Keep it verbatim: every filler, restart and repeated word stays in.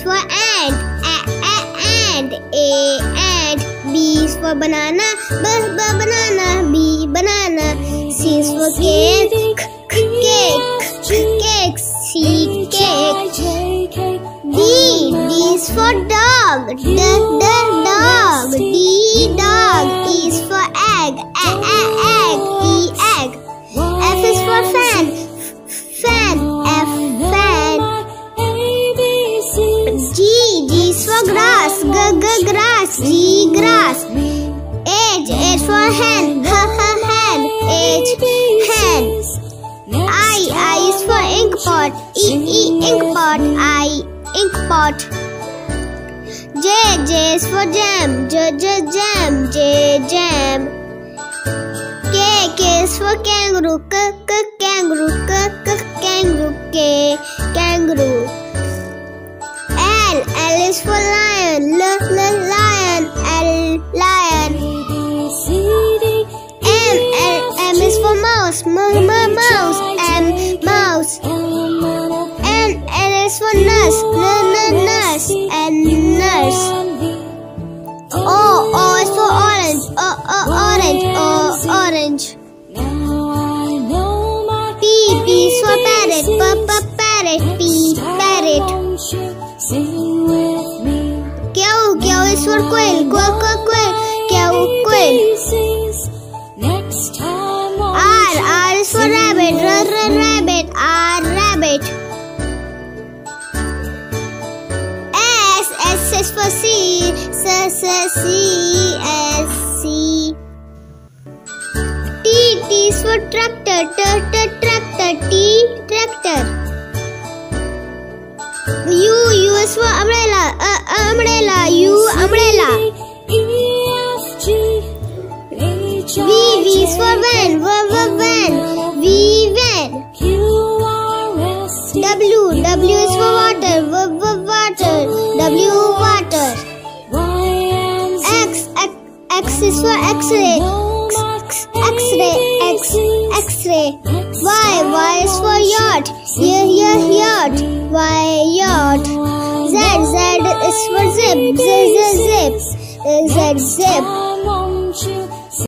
for ant, a, a, ant, A, ant. B is for banana, b, b, banana, B, banana. C is for cake, k, cake, cake, C, cake. D, D is for dog, d, d, dog, D, dog. E is for egg, a, a, egg, E, egg. F is for fan, fan, F, fan. G, G is for grass, g, g, grass, G, grass. H, H for hen, h, h, hen, H, hen. I, I is for ink pot, E, E, ink pot, I, ink pot. J, J is for jam, J, J, jam, J, jam. K, K is for kangaroo, K, K, kangaroo, K, K, kangaroo, K, kangaroo. L, L is for lion, L, L, lion, L, lion. M, L, M is for mouse, M, M, mouse, M, mouse. N, N is for nurse, N, N, nurse, N, nurse. O, O is for orange, O, O, orange, O, orange. P, P is for parrot, P, P, parrot, P, parrot. Q, Q is for quail, Q, Q, quail, Q, quail. R, R is for rabbit, R, R, rabbit, R, rabbit. S, S is for sea, S, S, C, S, C. T, T is for tractor, T, T, tractor, T, tractor. U, U is for umbrella, uh, umbrella, U, umbrella. V, V is for van, V, V, van, V, van. W, W is for water, V, V, water, W, water. X, X, X is for X-ray, X, X-ray, X, X-ray. Y, Y is for yacht, Y, Y, yacht, Y, yacht. Z, Z is for zip, Z, Z, zip, Z, zip.